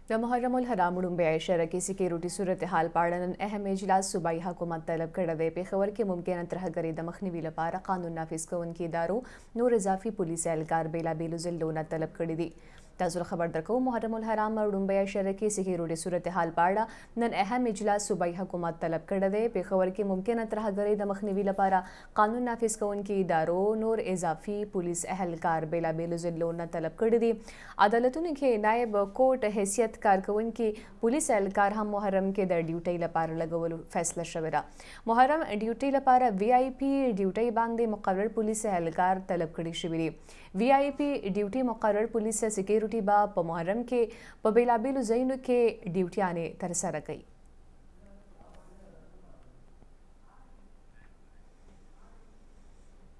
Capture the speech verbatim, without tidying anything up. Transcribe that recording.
د محرم الحرام وړومبی عشره کې سکیورټي صورتحال په اړه نن اهم اجلاس صوبایي حکومت طلب کړی دی. پېښور کې ممکنه ترهګرۍ د مخنیوي لپاره قانون نافذ کوونکي ادارو نور اضافي پولیسي اهلکار بېلابېلو ضلعونو طلب کړي دي. تاسو له خبر درکوو محرم الحرام وړومبی عشره کې سکیورټي صورتحال په اړه نن اهم اجلاس صوبایي حکومت طلب کړی دی. پېښور کې ممکنه ترهګرۍ د مخنیوي لپاره قانون نافذ کوونکي ادارو نور اضافي پولیس اهلکار بېلابېلو ضلعونو طلب کړي دي. عدالتونو کې نایب کوټ حیثیت کارکوونکي پولیس اهلکار هم محرم کې د ډیوټۍ لپاره لګولو فیصله شوې ده. محرم ډیوټۍ لپاره وی آی پی ډیوټۍ باندې مقرر پولیس اهلکار طلب کړي شوي دي. وی آی پی ډیوټۍ مقرر پولیس سکیورټي به په محرم کې په بېلابېلو ځایونو کې ډیوټیانې ترسره کوي.